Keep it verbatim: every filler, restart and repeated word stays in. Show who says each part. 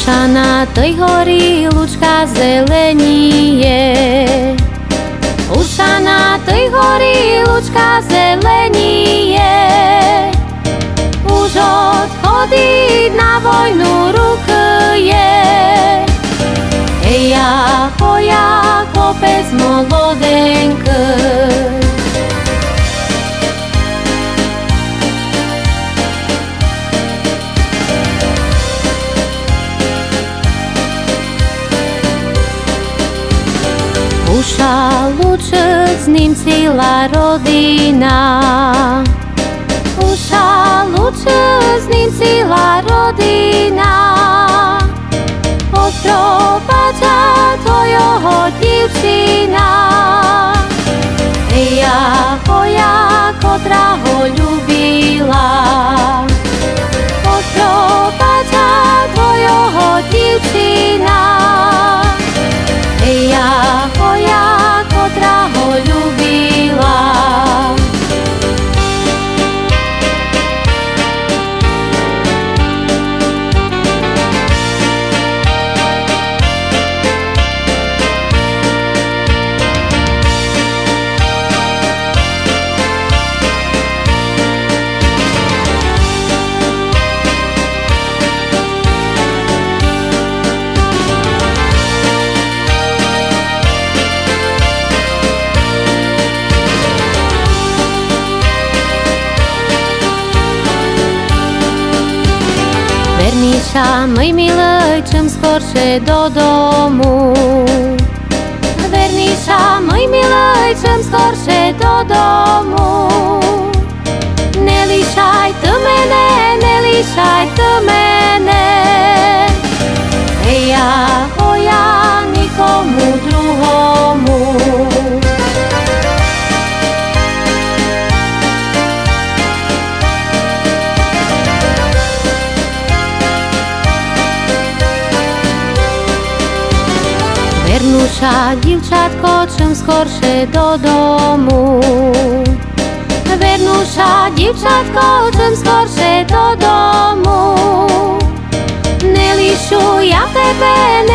Speaker 1: Уша на той горі лучка зеленіє, Уша на той горі лучка зеленіє, Уж odchodить na vojnu rukuje. Ej, jako ja chłopec młodenky, Uša lučec z ním celá rodina, Uša lučec z ním celá rodina, Odprowadza to jeho dівчина. Ej, jako ja, kotra ho ľúbila, Odprowadza to jeho dівчina. Ej, jako ja, kotra ho ľúbila. Verniša, môj milý, čím skoršie do domu. Verniša, môj milý, čím skoršie do domu. Nelíšaj ty mene, nelíšaj ty mene. Ej, ako ja, nikomu druhomu. Vernuša, dівчатко, čím skoršie do domu. Vernuša, dівчатко, čím skoršie do domu. Nelíšu ja tebe,